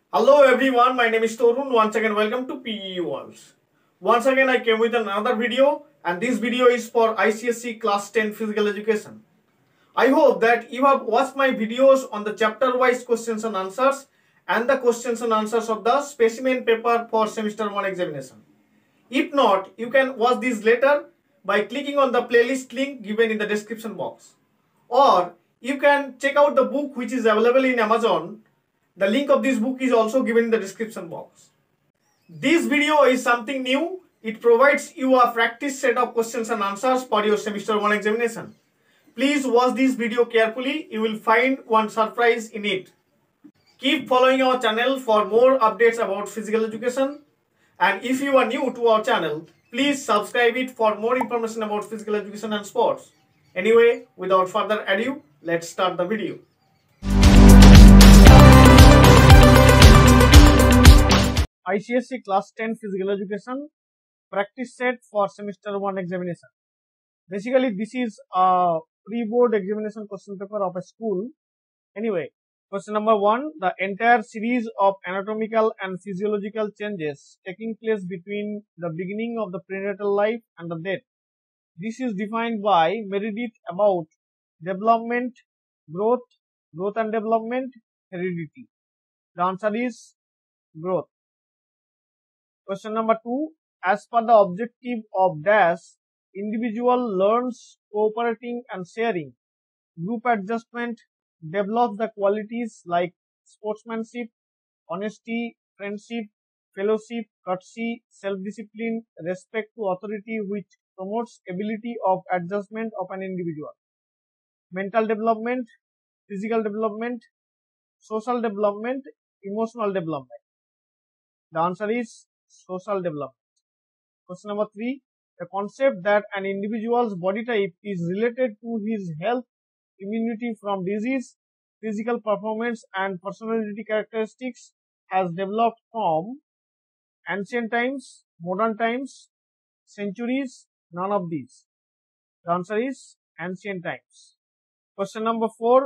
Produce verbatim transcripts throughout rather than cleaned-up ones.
Hello everyone, my name is Torun. Once again, welcome to P E Worlds. Once again, I came with another video, and this video is for I C S E Class ten Physical Education. I hope that you have watched my videos on the chapter-wise questions and answers and the questions and answers of the specimen paper for semester one examination. If not, you can watch these later by clicking on the playlist link given in the description box. Or you can check out the book which is available in Amazon. The link of this book is also given in the description box. This video is something new. It provides you a practice set of questions and answers for your semester one examination. Please watch this video carefully. You will find one surprise in it. Keep following our channel for more updates about physical education. And if you are new to our channel, please subscribe it for more information about physical education and sports. Anyway, without further ado, let's start the video. I C S E Class ten Physical Education practice set for semester one examination. Basically, this is a pre-board examination question paper of a school. Anyway, question number one, the entire series of anatomical and physiological changes taking place between the beginning of the prenatal life and the death. This is defined by Meredith about development, growth, growth and development, heredity. The answer is growth. Question number two, as per the objective of dash, individual learns cooperating and sharing. Group adjustment develops the qualities like sportsmanship, honesty, friendship, fellowship, courtesy, self-discipline, respect to authority, which promotes ability of adjustment of an individual. Mental development, physical development, social development, emotional development. The answer is social development. Question number three, the concept that an individual's body type is related to his health, immunity from disease, physical performance and personality characteristics has developed from ancient times, modern times, centuries, none of these. The answer is ancient times. Question number four,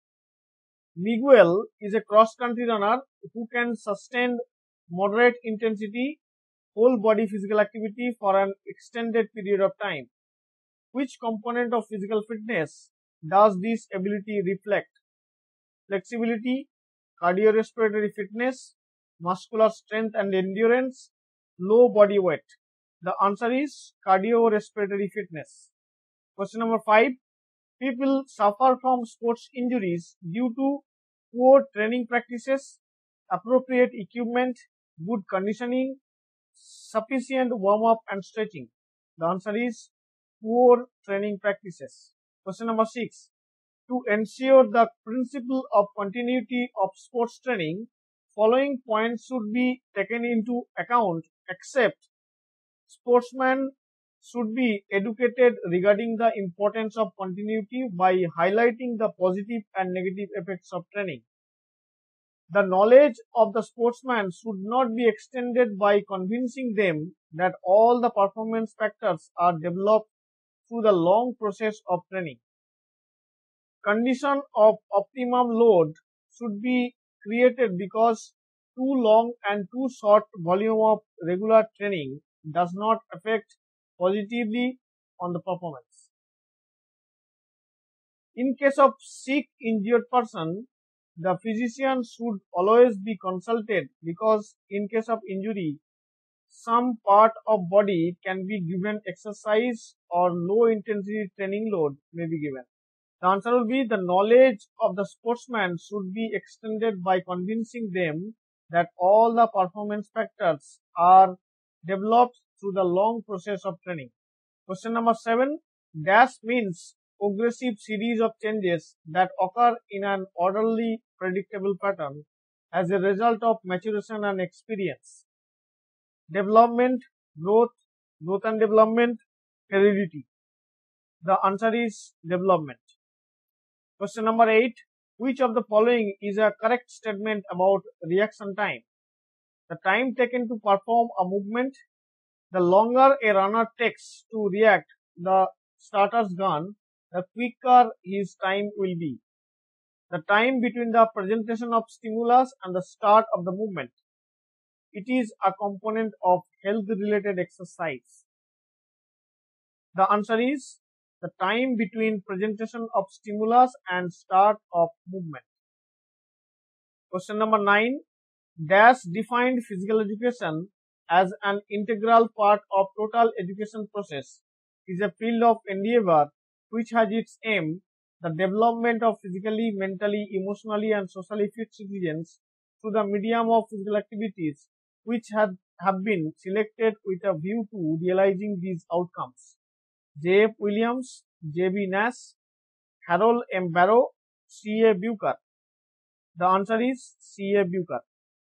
Miguel is a cross-country runner who can sustain moderate intensity whole body physical activity for an extended period of time. Which component of physical fitness does this ability reflect? Flexibility, cardiorespiratory fitness, muscular strength and endurance, low body weight. The answer is cardiorespiratory fitness. Question number five. People suffer from sports injuries due to poor training practices, appropriate equipment, good conditioning, sufficient warm-up and stretching. The answer is poor training practices. Question number six. To ensure the principle of continuity of sports training, following points should be taken into account except sportsmen should be educated regarding the importance of continuity by highlighting the positive and negative effects of training. The knowledge of the sportsman should not be extended by convincing them that all the performance factors are developed through the long process of training. Condition of optimum load should be created because too long and too short volume of regular training does not affect positively on the performance. In case of sick injured person, the physician should always be consulted because in case of injury, some part of body can be given exercise or low intensity training load may be given. The answer will be the knowledge of the sportsman should be extended by convincing them that all the performance factors are developed through the long process of training. Question number seven, dash means progressive series of changes that occur in an orderly, predictable pattern as a result of maturation and experience. Development, growth, growth and development, heredity. The answer is development. Question number eight, which of the following is a correct statement about reaction time? The time taken to perform a movement. The longer a runner takes to react the starter's gun, the quicker his time will be. the time between the presentation of stimulus and the start of the movement. It is a component of health related exercise. The answer is the time between presentation of stimulus and start of movement. Question number nine. Dash defined physical education as an integral part of total education process is a field of endeavor which has its aim the development of physically, mentally, emotionally and socially fit citizens through the medium of physical activities which have, have been selected with a view to realizing these outcomes. J F Williams, J B Nash, Harold M. Barrow, C A Bucher. The answer is C A Bucher.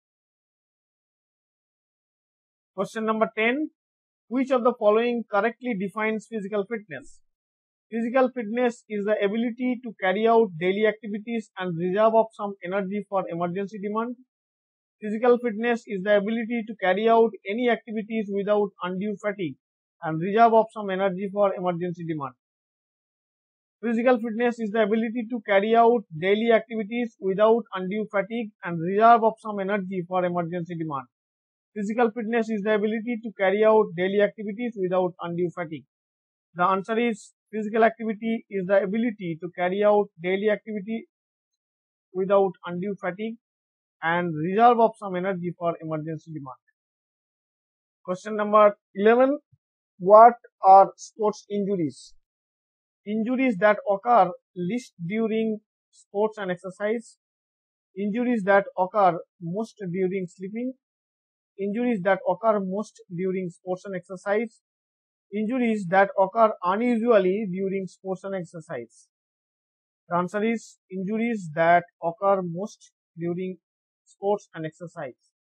Question number ten. Which of the following correctly defines physical fitness? Physical fitness is the ability to carry out daily activities and reserve of some energy for emergency demand. Physical fitness is the ability to carry out any activities without undue fatigue and reserve of some energy for emergency demand. Physical fitness is the ability to carry out daily activities without undue fatigue and reserve of some energy for emergency demand. Physical fitness is the ability to carry out daily activities without undue fatigue. The answer is physical activity is the ability to carry out daily activity without undue fatigue and reserve of some energy for emergency demand. Question number eleven. What are sports injuries? Injuries that occur least during sports and exercise, injuries that occur most during sleeping, injuries that occur most during sports and exercise, injuries that occur unusually during sports and exercise. The answer is injuries that occur most during sports and exercise.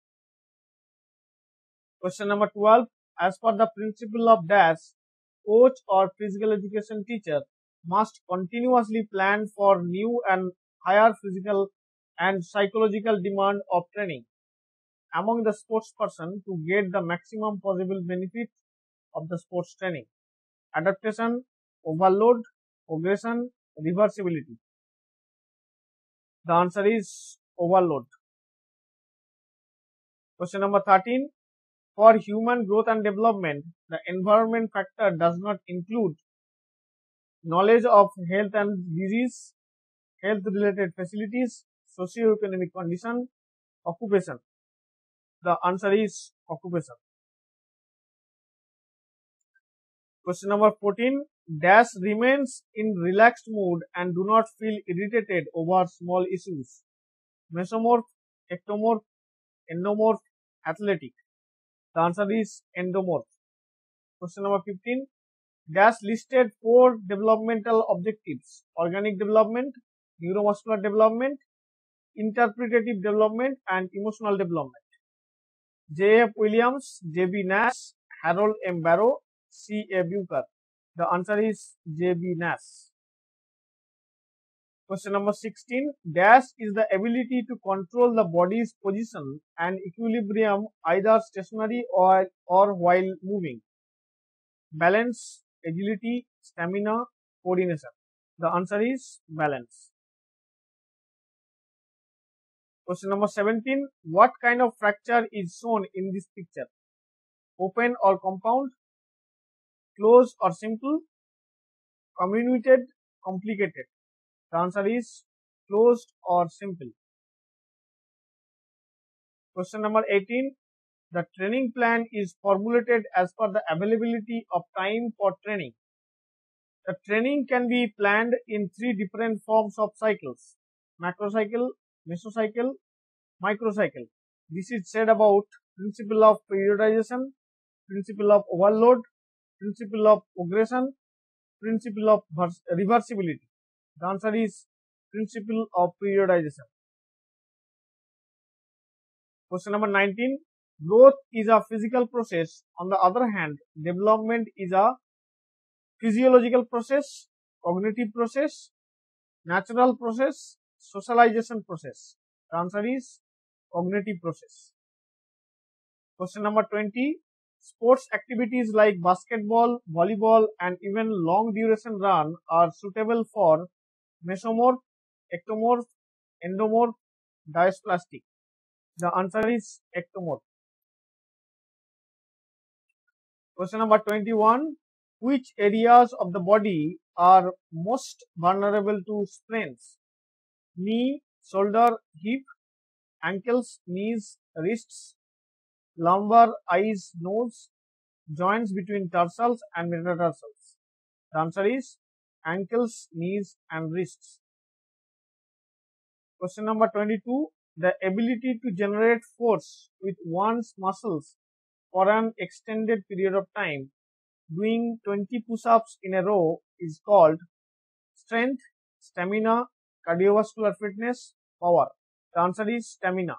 Question number twelve. As per the principle of dash, coach or physical education teacher must continuously plan for new and higher physical and psychological demand of training among the sports person to get the maximum possible benefit of the sports training. Adaptation, overload, progression, reversibility. The answer is overload. Question number thirteen. For human growth and development, the environment factor does not include knowledge of health and disease, health related facilities, socio-economic condition, occupation. The answer is occupation. Question number fourteen. Dash remains in relaxed mood and do not feel irritated over small issues. Mesomorph, ectomorph, endomorph, athletic. The answer is endomorph. Question number fifteen. Dash listed four developmental objectives: organic development, neuromuscular development, interpretative development and emotional development. J F Williams, J B Nash, Harold M. Barrow, C A Bucher. The answer is J B Nash. Question number sixteen. Dash is the ability to control the body's position and equilibrium either stationary or, or while moving. Balance, agility, stamina, coordination. The answer is balance. Question number seventeen. What kind of fracture is shown in this picture? Open or compound, closed or simple, comminuted, complicated. The answer is closed or simple. Question number eighteen. The training plan is formulated as per the availability of time for training. The training can be planned in three different forms of cycles: macrocycle, mesocycle, microcycle. This is said about principle of periodization, principle of overload, principle of progression, principle of reversibility. The answer is principle of periodization. Question number nineteen. Growth is a physical process. On the other hand, development is a physiological process, cognitive process, natural process, socialization process. The answer is cognitive process. Question number twenty. Sports activities like basketball, volleyball and even long duration run are suitable for mesomorph, ectomorph, endomorph, dysplastic? The answer is ectomorph. Question number twenty-one. Which areas of the body are most vulnerable to sprains? Knee, shoulder, hip, ankles, knees, wrists, lumbar, eyes, nose, joints between tarsals and metatarsals. The answer is ankles, knees and wrists. Question number twenty-two. The ability to generate force with one's muscles for an extended period of time, doing twenty push-ups in a row, is called strength, stamina, cardiovascular fitness, power. The answer is stamina.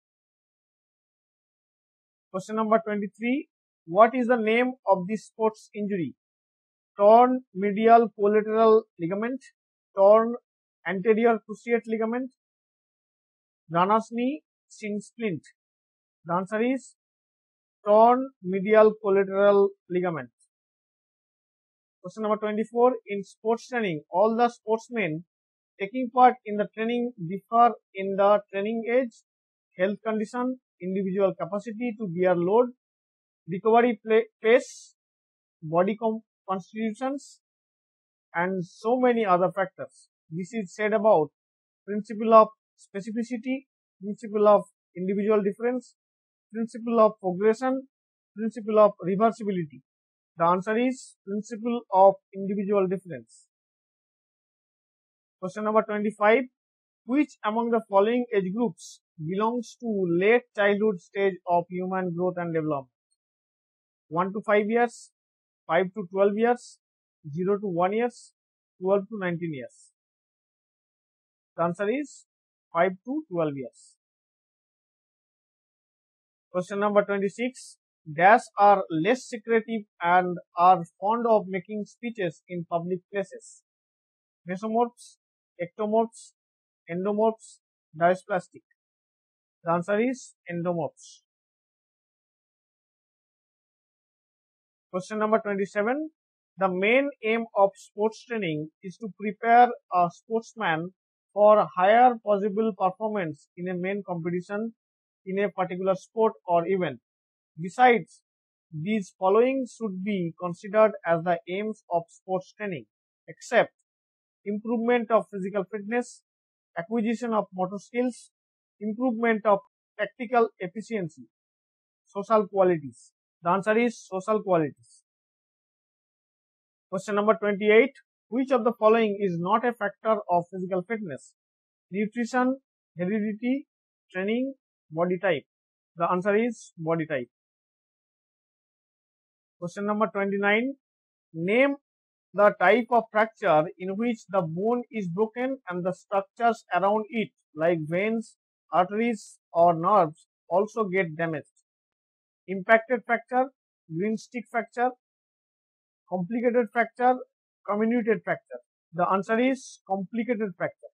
Question number twenty-three. What is the name of this sports injury? Torn medial collateral ligament, torn anterior cruciate ligament, runner's knee, shin splint. The answer is torn medial collateral ligament. Question number twenty-four. In sports training, all the sportsmen taking part in the training differ in the training age, health condition, individual capacity to bear load, recovery pace, body constitutions, and so many other factors. This is said about principle of specificity, principle of individual difference, principle of progression, principle of reversibility. The answer is principle of individual difference. Question number twenty-five. Which among the following age groups belongs to late childhood stage of human growth and development? one to five years, five to twelve years, zero to one years, twelve to nineteen years. The answer is five to twelve years. Question number twenty-six. Dash are less secretive and are fond of making speeches in public places? Mesomorphs, ectomorphs, endomorphs, dysplastic. The answer is endomorphs. Question number twenty-seven. The main aim of sports training is to prepare a sportsman for higher possible performance in a main competition in a particular sport or event. Besides, these following should be considered as the aims of sports training, except improvement of physical fitness, acquisition of motor skills, improvement of tactical efficiency, social qualities. The answer is social qualities. Question number twenty-eight. Which of the following is not a factor of physical fitness? Nutrition, heredity, training, body type. The answer is body type. Question number twenty-nine. Name the type of fracture in which the bone is broken and the structures around it, like veins, arteries or nerves, also get damaged. Impacted fracture, green stick fracture, complicated fracture, comminuted fracture. The answer is complicated fracture.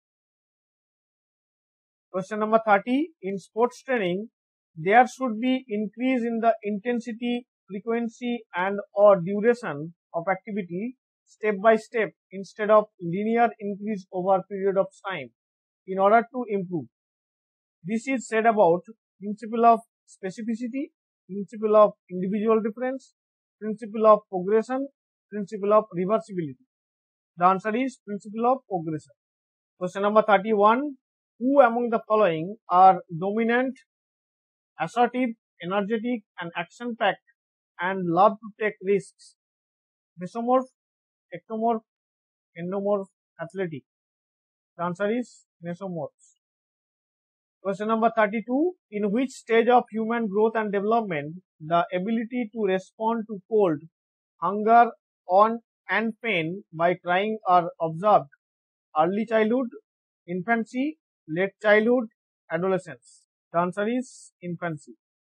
Question number thirty. In sports training, there should be increase in the intensity, frequency and or duration of activity step by step instead of linear increase over period of time in order to improve. This is said about principle of specificity, principle of individual difference, principle of progression, principle of reversibility. The answer is principle of progression. Question number thirty-one. Who among the following are dominant, assertive, energetic and action-packed and love to take risks? Mesomorph, ectomorph, endomorph, athletic. The answer is mesomorphs. Question number thirty-two. In which stage of human growth and development the ability to respond to cold, hunger on and pain by crying are observed? Early childhood, infancy, late childhood, adolescence. The answer is infancy.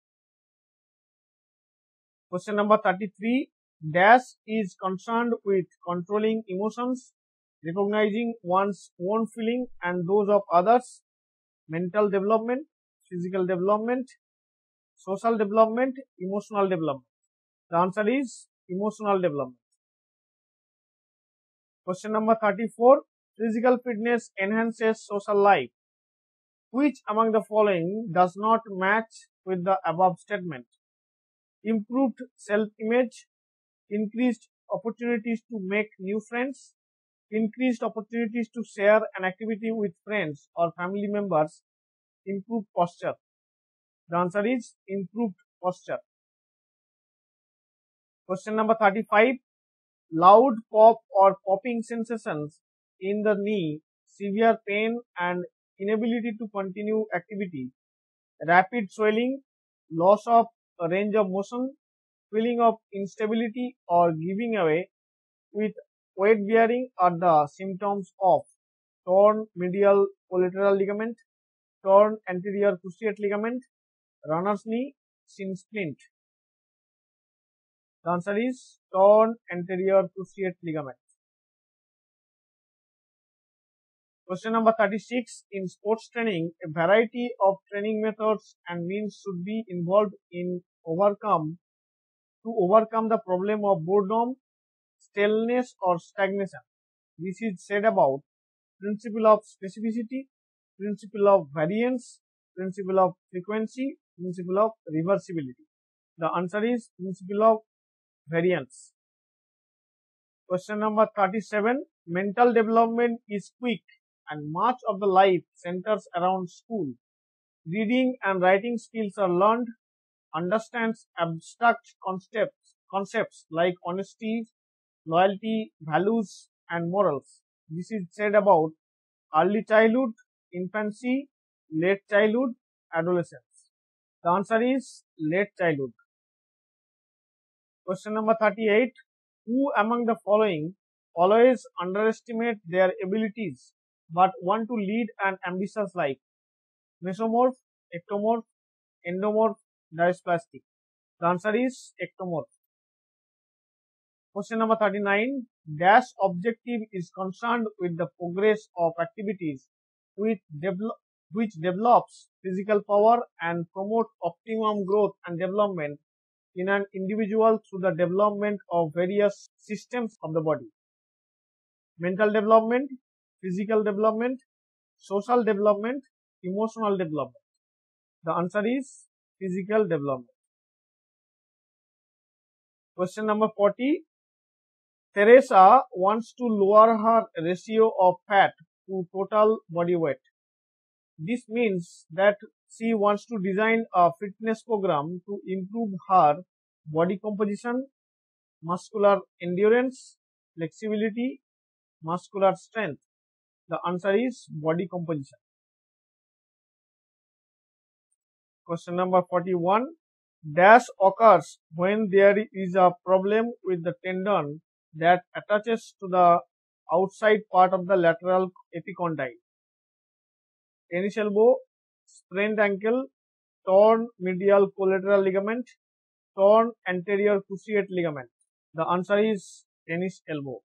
Question number thirty-three. Dash is concerned with controlling emotions, recognizing one's own feeling and those of others, mental development, physical development, social development, emotional development. The answer is emotional development. Question number thirty-four. Physical fitness enhances social life. Which among the following does not match with the above statement? Improved self-image, increased opportunities to make new friends, increased opportunities to share an activity with friends or family members, improved posture. The answer is improved posture. Question number thirty-five. Loud pop or popping sensations in the knee, severe pain and inability to continue activity, rapid swelling, loss of range of motion, feeling of instability or giving away with weight bearing are the symptoms of torn medial collateral ligament, torn anterior cruciate ligament, runner's knee, shin splint. The answer is torn anterior cruciate ligament. Question number thirty-six. In sports training, a variety of training methods and means should be involved in overcome to overcome the problem of boredom, stillness or stagnation. This is said about principle of specificity, principle of variance, principle of frequency, principle of reversibility. The answer is principle of variance. Question number thirty-seven. Mental development is quick and much of the life centers around school. Reading and writing skills are learned, understands abstract concepts, concepts like honesty, loyalty, values and morals. This is said about early childhood, infancy, late childhood, adolescence. The answer is late childhood. Question number thirty-eight. Who among the following always underestimate their abilities but want to lead an ambitious life? Mesomorph, ectomorph, endomorph, dysplastic. The answer is ectomorph. Question number thirty-nine. Dash objective is concerned with the progress of activities which, develop, which develops physical power and promote optimum growth and development in an individual through the development of various systems of the body. Mental development, physical development, social development, emotional development. The answer is physical development. Question number forty. Teresa wants to lower her ratio of fat to total body weight. This means that she wants to design a fitness program to improve her body composition, muscular endurance, flexibility, muscular strength. The answer is body composition. Question number forty-one. Dash occurs when there is a problem with the tendon that attaches to the outside part of the lateral epicondyle. Tennis elbow, sprained ankle, torn medial collateral ligament, torn anterior cruciate ligament. The answer is tennis elbow.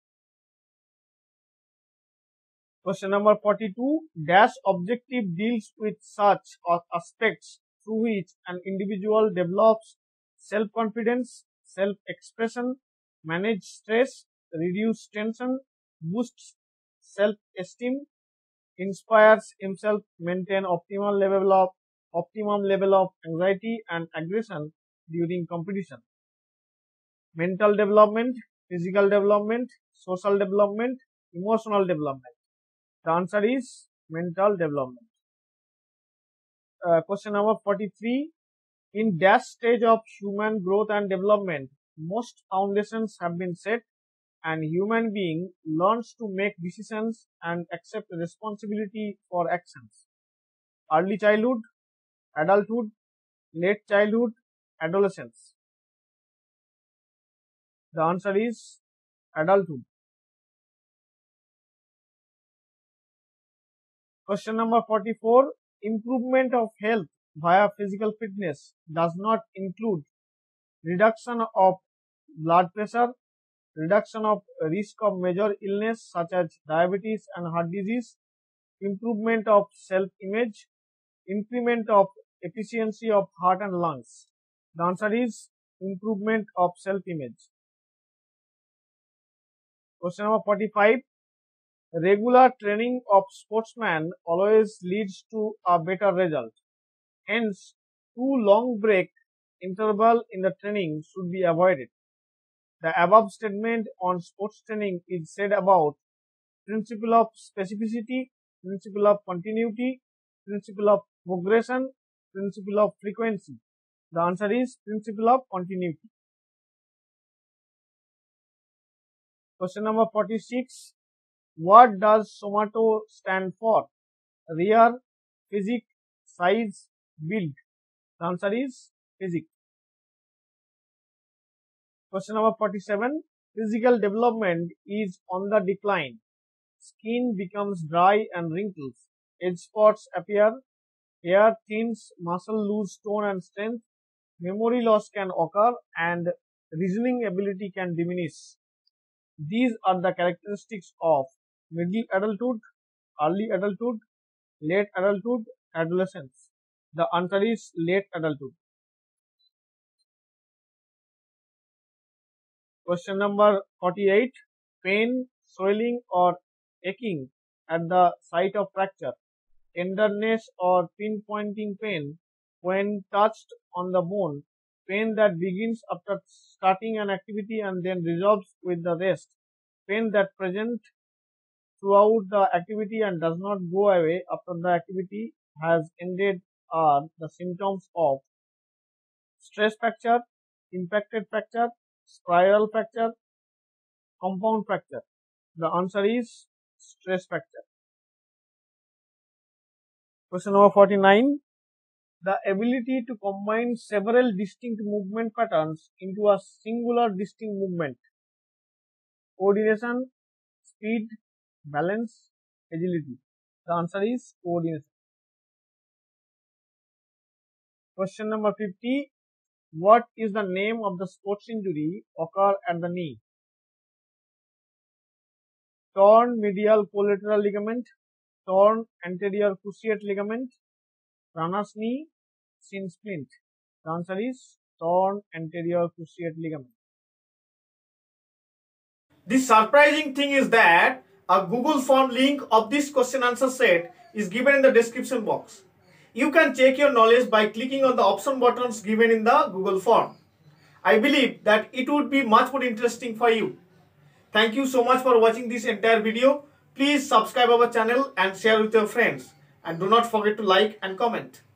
Question number forty-two. Dash objective deals with such aspects through which an individual develops self-confidence, self-expression, manage stress, reduce tension, boosts self-esteem, inspires himself, maintain optimal level of optimum level of anxiety and aggression during competition. Mental development, physical development, social development, emotional development. The answer is mental development. Uh, question number forty-three. In dash stage of human growth and development, most foundations have been set and human being learns to make decisions and accept responsibility for actions. Early childhood, adulthood, late childhood, adolescence. The answer is adulthood. Question number forty-four. Improvement of health via physical fitness does not include reduction of blood pressure, reduction of risk of major illness such as diabetes and heart disease, improvement of self-image, increment of efficiency of heart and lungs. The answer is improvement of self-image. Question number forty-five. Regular training of sportsmen always leads to a better result. Hence, too long break interval in the training should be avoided. The above statement on sports training is said about principle of specificity, principle of continuity, principle of progression, principle of frequency. The answer is principle of continuity. Question number forty-six. What does SOMATO stand for? Rear, physic, size, build. The answer is physic. Question number forty-seven. Physical development is on the decline. Skin becomes dry and wrinkles. Age spots appear. Hair thins, muscle lose tone and strength. Memory loss can occur and reasoning ability can diminish. These are the characteristics of middle adulthood, early adulthood, late adulthood, adolescence. The answer is late adulthood. Question number forty-eight. Pain, swelling or aching at the site of fracture. Tenderness or pinpointing pain when touched on the bone. Pain that begins after starting an activity and then resolves with the rest. Pain that present throughout the activity and does not go away after the activity has ended are the symptoms of stress fracture, impacted fracture, spiral fracture, compound fracture. The answer is stress fracture. Question number forty-nine. The ability to combine several distinct movement patterns into a singular distinct movement. Coordination, speed, balance, agility. The answer is coordination. Question number fifty. What is the name of the sports injury occur at the knee? Torn medial collateral ligament, torn anterior cruciate ligament, runner's knee, shin splint. The answer is torn anterior cruciate ligament. The surprising thing is that a Google form link of this question answer set is given in the description box. You can check your knowledge by clicking on the option buttons given in the Google form. I believe that it would be much more interesting for you. Thank you so much for watching this entire video. Please subscribe our channel and share with your friends. And do not forget to like and comment.